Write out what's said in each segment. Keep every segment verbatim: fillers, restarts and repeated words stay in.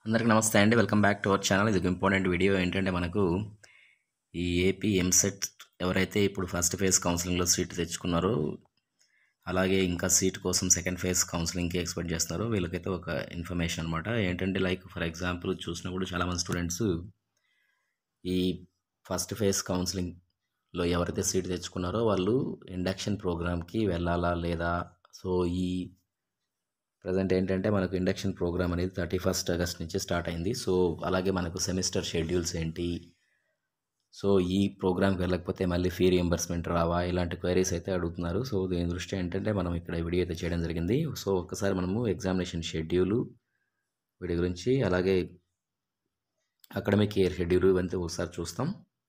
అందరికీ నమస్తే అండి. Welcome back to our channel. ఇది ఒక ఇంపార్టెంట్ వీడియో. ఏంటంటే మనకు ఈ ఏపీ ఎంసెట్ ఎవరైతే ఇప్పుడు ఫస్ట్ ఫేజ్ కౌన్సిలింగ్లో సీట్ తెచ్చుకున్నారో, అలాగే ఇంకా సీట్ కోసం సెకండ్ ఫేజ్ కౌన్సిలింగ్కి ఎక్స్పెక్ట్ చేస్తున్నారో వీళ్ళకైతే ఒక ఇన్ఫర్మేషన్ అనమాట. ఏంటంటే లైక్ ఫర్ ఎగ్జాంపుల్ చూసినప్పుడు చాలామంది స్టూడెంట్స్ ఈ ఫస్ట్ ఫేజ్ కౌన్సిలింగ్లో ఎవరైతే సీట్ తెచ్చుకున్నారో వాళ్ళు ఇండక్షన్ ప్రోగ్రామ్కి వెళ్ళాలా లేదా. సో ఈ ప్రజెంట్ ఏంటంటే మనకు ఇండక్షన్ ప్రోగ్రామ్ అనేది థర్టీ ఫస్ట్ ఆగస్ట్ నుంచి స్టార్ట్ అయింది. సో అలాగే మనకు సెమిస్టర్ షెడ్యూల్స్ ఏంటి, సో ఈ ప్రోగ్రామ్కి వెళ్ళకపోతే మళ్ళీ ఫీ రియంబర్స్మెంట్ రావా, ఇలాంటి క్వైరీస్ అయితే అడుగుతున్నారు. సో దీని దృష్ట్యా ఏంటంటే మనం ఇక్కడ వీడియో అయితే చేయడం జరిగింది. సో ఒక్కసారి మనము ఎగ్జామినేషన్ షెడ్యూలు వీటి గురించి, అలాగే అకాడమిక్ ఇయర్ షెడ్యూల్ ఇవంతా ఒకసారి చూస్తాం.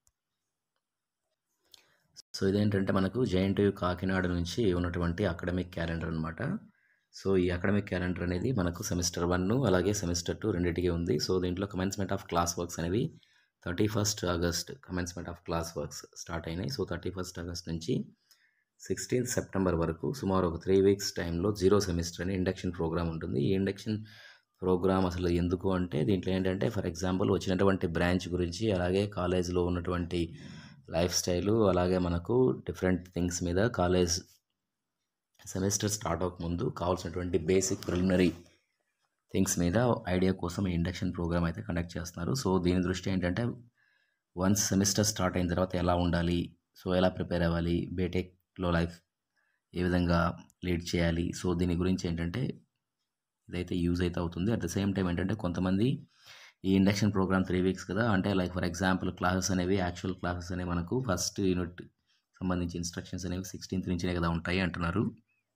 సో ఇదేంటంటే మనకు జేఎన్టీయూ కాకినాడ నుంచి ఉన్నటువంటి అకాడమిక్ క్యాలెండర్ అనమాట. సో ఈ అకాడమిక్ క్యాలెండర్ అనేది మనకు సెమిస్టర్ వన్ అలాగే సెమిస్టర్ టూ రెండింటికి ఉంది. సో దీంట్లో కమెన్స్మెంట్ ఆఫ్ క్లాస్ వర్క్స్ అనేవి thirty first August commencement of class works start అయినాయి. సో థర్టీ ఫస్ట్ ఆగస్ట్ నుంచి సిక్స్టీన్త్ సెప్టెంబర్ వరకు సుమారు ఒక త్రీ వీక్స్ టైంలో జీరో సెమిస్టర్ అని ఇండక్షన్ ప్రోగ్రామ్ ఉంటుంది. ఈ ఇండక్షన్ ప్రోగ్రామ్ అసలు ఎందుకు అంటే దీంట్లో ఏంటంటే ఫర్ ఎగ్జాంపుల్ వచ్చినటువంటి బ్రాంచ్ గురించి, అలాగే కాలేజ్లో ఉన్నటువంటి లైఫ్ స్టైలు, అలాగే మనకు డిఫరెంట్ థింగ్స్ మీద కాలేజ్ సెమిస్టర్ స్టార్ట్ అవ్వకముందు కావాల్సినటువంటి బేసిక్ ప్రిలిమినరీ థింగ్స్ మీద ఐడియా కోసం ఈ ఇండక్షన్ ప్రోగ్రామ్ అయితే కండక్ట్ చేస్తున్నారు. సో దీని దృష్టి ఏంటంటే వన్స్ సెమిస్టర్ స్టార్ట్ అయిన తర్వాత ఎలా ఉండాలి, సో ఎలా ప్రిపేర్ అవ్వాలి, బీటెక్లో లైఫ్ ఏ విధంగా లీడ్ చేయాలి, సో దీని గురించి ఏంటంటే ఇదైతే యూజ్ అయితే అవుతుంది. అట్ ద సేమ్ టైం ఏంటంటే కొంతమంది ఈ ఇండక్షన్ ప్రోగ్రామ్ త్రీ వీక్స్ కదా, అంటే లైక్ ఫర్ ఎగ్జాంపుల్ క్లాసెస్ అనేవి యాక్చువల్ క్లాసెస్ అనేవి మనకు ఫస్ట్ యూనిట్ సంబంధించి ఇన్స్ట్రక్షన్స్ అనేవి సిక్స్టీన్త్ నుంచినే కదా ఉంటాయి అంటున్నారు.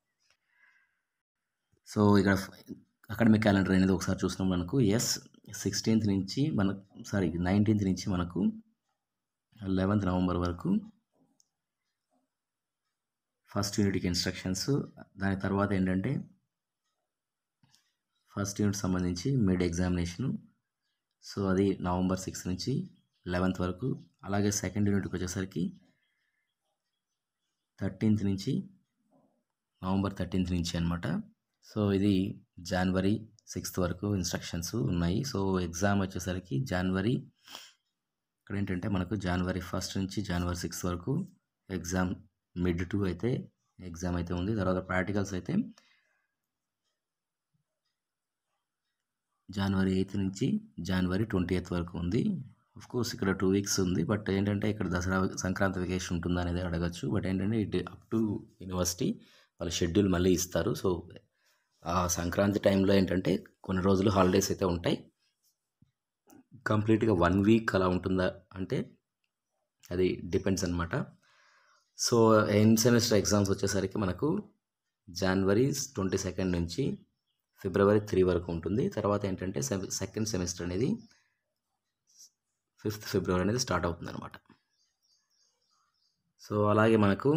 సో ఇక్కడ అకాడమిక్ క్యాలెండర్ అనేది ఒకసారి చూసినాం మనకు ఎస్ సిక్స్టీన్త్ నుంచి మనకు సారీ నైన్టీన్త్ నుంచి మనకు లెవెన్త్ నవంబర్ వరకు ఫస్ట్ యూనిట్కి ఇన్స్ట్రక్షన్స్. దాని తర్వాత ఏంటంటే ఫస్ట్ యూనిట్ సంబంధించి మిడ్ ఎగ్జామినేషను, సో అది నవంబర్ సిక్స్త్ నుంచి లెవెన్త్ వరకు. అలాగే సెకండ్ యూనిట్కి వచ్చేసరికి థర్టీన్త్ నుంచి నవంబర్ థర్టీన్త్ నుంచి అనమాట. సో ఇది జనవరి సిక్స్త్ వరకు ఇన్స్ట్రక్షన్స్ ఉన్నాయి. సో ఎగ్జామ్ వచ్చేసరికి జనవరి ఇక్కడ ఏంటంటే మనకు జనవరి ఫస్ట్ నుంచి జనవరి సిక్స్త్ వరకు ఎగ్జామ్, మిడ్ టూ అయితే ఎగ్జామ్ అయితే ఉంది. తర్వాత ప్రాక్టికల్స్ అయితే జనవరి ఎయిత్ నుంచి జనవరి ట్వంటీ ఎయిత్ వరకు ఉంది. కోర్స్ ఇక్కడ టూ వీక్స్ ఉంది, బట్ ఏంటంటే ఇక్కడ దసరా సంక్రాంతి వెకేషన్ ఉంటుందా అనేది అడగచ్చు. బట్ ఏంటంటే ఇట్ అప్ టు యూనివర్సిటీ వాళ్ళ షెడ్యూల్ మళ్ళీ ఇస్తారు. సో ఆ సంక్రాంతి టైంలో ఏంటంటే కొన్ని రోజులు హాలిడేస్ అయితే ఉంటాయి. కంప్లీట్గా వన్ వీక్ అలా ఉంటుందా అంటే అది డిపెండ్స్ అనమాట. సో ఎండ్ సెమిస్టర్ ఎగ్జామ్స్ వచ్చేసరికి మనకు జనవరి ట్వంటీ సెకండ్ నుంచి ఫిబ్రవరి త్రీ వరకు ఉంటుంది. తర్వాత ఏంటంటే సెకండ్ సెమిస్టర్ అనేది ఫిఫ్త్ ఫిబ్రవరి అనేది స్టార్ట్ అవుతుంది అనమాట. సో అలాగే మనకు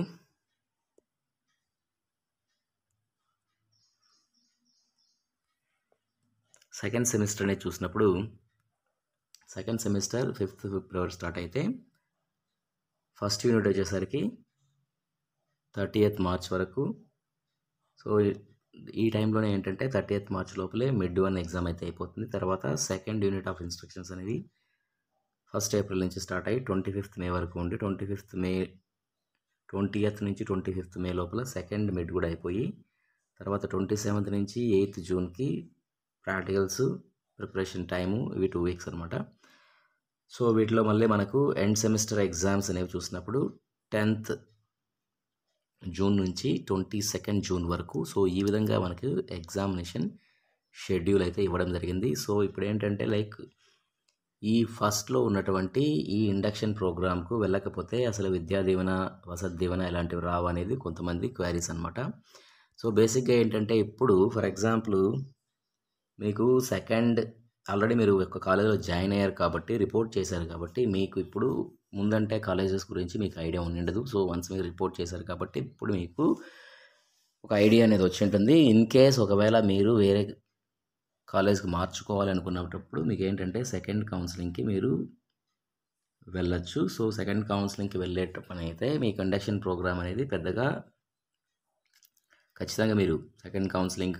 సెకండ్ సెమిస్టర్ అనేది చూసినప్పుడు సెకండ్ సెమిస్టర్ ఫిఫ్త్ ఫిబ్రవరి స్టార్ట్ అయితే ఫస్ట్ యూనిట్ వచ్చేసరికి థర్టీ ఎయిత్ మార్చ్ వరకు. సో ఈ టైంలోనే ఏంటంటే థర్టీ ఎయిత్ మార్చ్ లోపలే మిడ్ వన్ ఎగ్జామ్ అయితే అయిపోతుంది. తర్వాత సెకండ్ యూనిట్ ఆఫ్ ఇన్స్ట్రక్షన్స్ అనేది ఫస్ట్ ఏప్రిల్ నుంచి స్టార్ట్ అయ్యి ట్వంటీ ఫిఫ్త్ మే వరకు ఉండి twenty fifth May twenty eighth నుంచి ట్వంటీ ఫిఫ్త్ మే లోపల సెకండ్ మిడ్ కూడా అయిపోయి తర్వాత ట్వంటీ సెవెంత్ నుంచి ఎయిత్ జూన్కి ప్రాక్టికల్స్ ప్రిపరేషన్ టైము, ఇవి టూ వీక్స్ అనమాట. సో వీటిలో మళ్ళీ మనకు ఎండ్ సెమిస్టర్ ఎగ్జామ్స్ అనేవి చూసినప్పుడు టెన్త్ జూన్ నుంచి ట్వంటీ సెకండ్ జూన్ వరకు. సో ఈ విధంగా మనకు ఎగ్జామినేషన్ షెడ్యూల్ అయితే ఇవ్వడం జరిగింది. సో ఇప్పుడు ఏంటంటే లైక్ ఈ ఫస్ట్లో ఉన్నటువంటి ఈ ఇండక్షన్ ప్రోగ్రామ్కు వెళ్ళకపోతే అసలు విద్యా దీవెన, వసతి దీవెన ఇలాంటివి రావు అనేది కొంతమంది క్వైరీస్ అనమాట. సో బేసిక్గా ఏంటంటే ఇప్పుడు ఫర్ ఎగ్జాంపుల్ మీకు సెకండ్ ఆల్రెడీ మీరు ఒక కాలేజీలో జాయిన్ అయ్యారు కాబట్టి, రిపోర్ట్ చేశారు కాబట్టి మీకు ఇప్పుడు ముందంటే కాలేజెస్ గురించి మీకు ఐడియా ఉండదు. సో వన్స్ మీరు రిపోర్ట్ చేశారు కాబట్టి ఇప్పుడు మీకు ఒక ఐడియా అనేది వచ్చి ఉంటుంది. ఇన్ కేస్ ఒకవేళ మీరు వేరే కాలేజ్కి మార్చుకోవాలనుకున్నప్పుడు మీకు ఏంటంటే సెకండ్ కౌన్సిలింగ్కి మీరు వెళ్ళచ్చు. సో సెకండ్ కౌన్సిలింగ్కి వెళ్ళేటప్పుడు అయితే మీ కండక్షన్ ప్రోగ్రామ్ అనేది పెద్దగా ఖచ్చితంగా మీరు సెకండ్ కౌన్సిలింగ్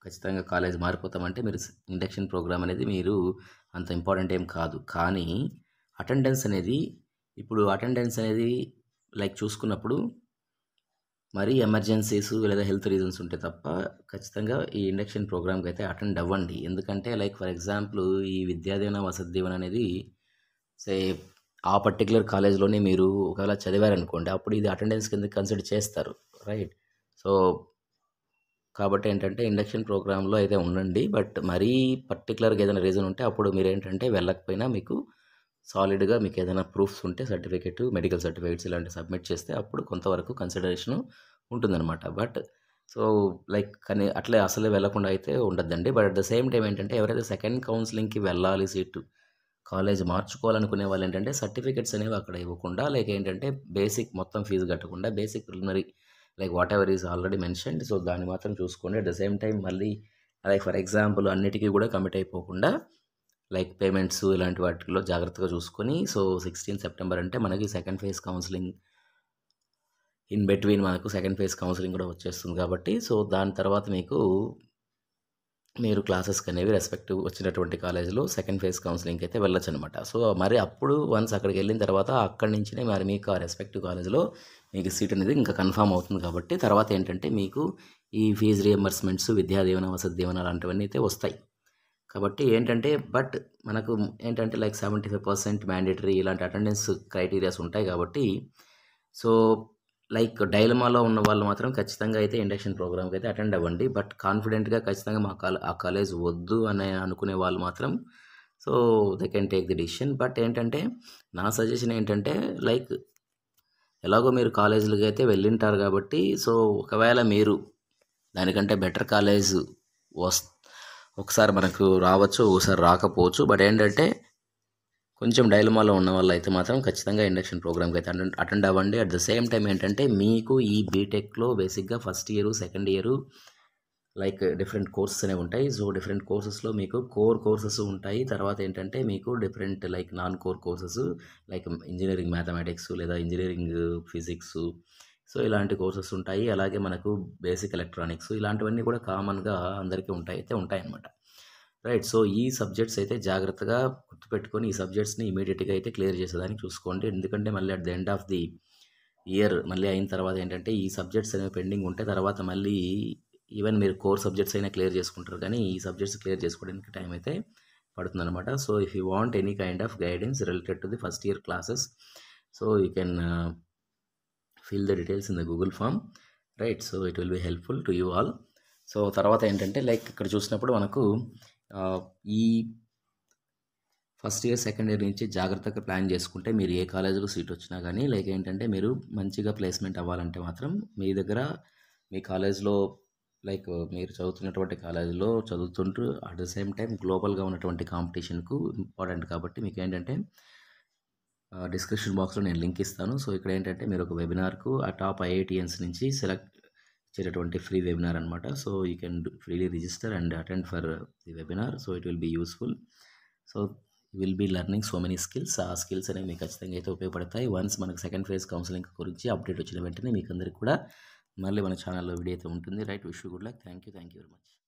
ఖచ్చితంగా కాలేజ్ మారిపోతామంటే మీరు ఇండక్షన్ ప్రోగ్రామ్ అనేది మీరు అంత ఇంపార్టెంట్ ఏం కాదు. కానీ అటెండెన్స్ అనేది ఇప్పుడు అటెండెన్స్ అనేది లైక్ చూసుకున్నప్పుడు మరీ ఎమర్జెన్సీస్ లేదా హెల్త్ రీజన్స్ ఉంటే తప్ప ఖచ్చితంగా ఈ ఇండక్షన్ ప్రోగ్రామ్కి అయితే అటెండ్ అవ్వండి. ఎందుకంటే లైక్ ఫర్ ఎగ్జాంపుల్ ఈ విద్యా దీవెన వసతి దీవెన అనేది సే ఆ పర్టికులర్ కాలేజ్లోనే మీరు ఒకవేళ చదివారనుకోండి, అప్పుడు ఇది అటెండెన్స్ కింద కన్సిడర్ చేస్తారు, రైట్? సో కాబట్టి ఏంటంటే ఇండక్షన్ ప్రోగ్రామ్లో అయితే ఉండండి. బట్ మరీ పర్టికులర్గా ఏదైనా రీజన్ ఉంటే అప్పుడు మీరు ఏంటంటే వెళ్ళకపోయినా మీకు సాలిడ్గా మీకు ఏదైనా ప్రూఫ్స్ ఉంటే సర్టిఫికేట్, మెడికల్ సర్టిఫికేట్స్ ఇలాంటివి సబ్మిట్ చేస్తే అప్పుడు కొంతవరకు కన్సిడరేషన్ ఉంటుందన్నమాట. బట్ సో లైక్ కానీ అట్లే అసలే వెళ్ళకుండా అయితే ఉండద్దండి. But at the same time ఏంటంటే ఎవరైతే సెకండ్ కౌన్సిలింగ్కి వెళ్ళాలి, సీటు కాలేజ్ మార్చుకోవాలనుకునే వాళ్ళు ఏంటంటే సర్టిఫికెట్స్ అనేవి అక్కడ ఇవ్వకుండా లైక్ ఏంటంటే బేసిక్ మొత్తం ఫీజు కట్టకుండా basic preliminary like whatever is already mentioned, so దాన్ని మాత్రం చూసుకోండి. అట్ ద సేమ్ టైం మళ్ళీ లైక్ ఫర్ ఎగ్జాంపుల్ అన్నిటికీ కూడా కమిట్ అయిపోకుండా లైక్ పేమెంట్స్ ఇలాంటి వాటిలో జాగ్రత్తగా చూసుకొని, సో సిక్స్టీన్ సెప్టెంబర్ అంటే మనకి second phase counselling in between మనకు సెకండ్ ఫేజ్ కౌన్సిలింగ్ కూడా వచ్చేస్తుంది కాబట్టి, సో దాని తర్వాత మీకు మీరు క్లాసెస్కి అనేవి రెస్పెక్టివ్ వచ్చినటువంటి కాలేజీలో సెకండ్ ఫేజ్ కౌన్సిలింగ్కి అయితే వెళ్ళొచ్చు అనమాట. సో మరి అప్పుడు వన్స్ అక్కడికి వెళ్ళిన తర్వాత అక్కడి నుంచినే మరి మీకు ఆ రెస్పెక్టివ్ కాలేజీలో మీకు సీట్ అనేది ఇంకా కన్ఫామ్ అవుతుంది కాబట్టి తర్వాత ఏంటంటే మీకు ఈ ఫీజు రియంబర్స్మెంట్స్, విద్యా దీవెన, వసతి దీవెన అలాంటివన్నీ అయితే వస్తాయి. కాబట్టి ఏంటంటే బట్ మనకు ఏంటంటే like seventy five percent mandatory ఇలాంటి అటెండెన్స్ క్రైటీరియాస్ ఉంటాయి కాబట్టి, సో లైక్ డైలమాలో ఉన్న వాళ్ళు మాత్రం ఖచ్చితంగా అయితే ఇండక్షన్ ప్రోగ్రామ్కి అయితే అటెండ్ అవ్వండి. బట్ కాన్ఫిడెంట్గా ఖచ్చితంగా మా కాలే ఆ కాలేజ్ వద్దు అని అనుకునే వాళ్ళు మాత్రం so they can take the decision. But ఏంటంటే నా సజెషన్ ఏంటంటే లైక్ ఎలాగో మీరు కాలేజీలకి అయితే వెళ్ళింటారు కాబట్టి, సో ఒకవేళ మీరు దానికంటే బెటర్ కాలేజ్ వస్ ఒకసారి మనకు రావచ్చు, ఒకసారి రాకపోవచ్చు. బట్ ఏంటంటే కొంచెం డైలమాలో ఉన్న వాళ్ళు అయితే మాత్రం ఖచ్చితంగా ఇండక్షన్ ప్రోగ్రామ్కి అయితే అటెండ్ అటెండ్ అవ్వండి. అట్ ద సేమ్ టైం ఏంటంటే మీకు ఈ బీటెక్లో బేసిక్గా first year, second year like different courses అనేవి ఉంటాయి. సో డిఫరెంట్ కోర్సెస్లో మీకు కోర్ కోర్సెస్ ఉంటాయి. తర్వాత ఏంటంటే మీకు different like non core courses like engineering mathematics లేదా ఇంజనీరింగ్ ఫిజిక్స్, సో ఇలాంటి కోర్సెస్ ఉంటాయి. అలాగే మనకు బేసిక్ ఎలక్ట్రానిక్స్ ఇలాంటివన్నీ కూడా కామన్గా అందరికీ ఉంటాయి అయితే ఉంటాయి అన్నమాట, రైట్? సో ఈ సబ్జెక్ట్స్ అయితే జాగ్రత్తగా గుర్తుపెట్టుకొని ఈ సబ్జెక్ట్స్ని ఇమీడియట్గా అయితే క్లియర్ చేసేదానికి చూసుకోండి. ఎందుకంటే మళ్ళీ at the end of the year మళ్ళీ అయిన తర్వాత ఏంటంటే ఈ సబ్జెక్ట్స్ అనేవి పెండింగ్ ఉంటే తర్వాత మళ్ళీ ఈవెన్ మీరు కోర్ సబ్జెక్ట్స్ అయినా క్లియర్ చేసుకుంటారు కానీ ఈ సబ్జెక్ట్స్ క్లియర్ చేసుకోవడానికి టైం అయితే పడుతుందన్నమాట. So if you want any kind of guidance related to the first year classes, so you can fill the details in the Google form, right? So it will be helpful to you all. So తర్వాత ఏంటంటే like ఇక్కడ చూసినప్పుడు మనకు ఈ first year, second year నుంచి జాగ్రత్తగా plan చేసుకుంటే మీరు ఏ కాలేజీలో సీట్ వచ్చినా కానీ లైక్ ఏంటంటే మీరు మంచిగా ప్లేస్మెంట్ అవ్వాలంటే మాత్రం మీ దగ్గర మీ కాలేజ్లో లైక్ మీరు చదువుతున్నటువంటి కాలేజీలో చదువుతుంటూ అట్ ద సేమ్ టైం గ్లోబల్గా ఉన్నటువంటి కాంపిటీషన్కు ఇంపార్టెంట్ కాబట్టి మీకు ఏంటంటే డిస్క్రిప్షన్ బాక్స్లో నేను లింక్ ఇస్తాను. సో ఇక్కడ ఏంటంటే మీరు ఒక వెబినార్కు ఆ టాప్ ఐఐటియన్స్ నుంచి సెలెక్ట్ ఇచ్చేటటువంటి ఫ్రీ వెబినార్ అనమాట. So you can freely register and attend for the webinar. So it will be useful. So you will be learning so many skills. ఆ స్కిల్స్ అనేవి మీకు ఖచ్చితంగా అయితే ఉపయోగపడతాయి. వన్స్ మనకు సెకండ్ ఫేజ్ కౌన్సిలింగ్ గురించి అప్డేట్ వచ్చిన వెంటనే మీకు అందరికీ కూడా మళ్ళీ మన ఛానల్లో వీడియో అయితే ఉంటుంది, right? Wish you good luck. Thank you thank you very much.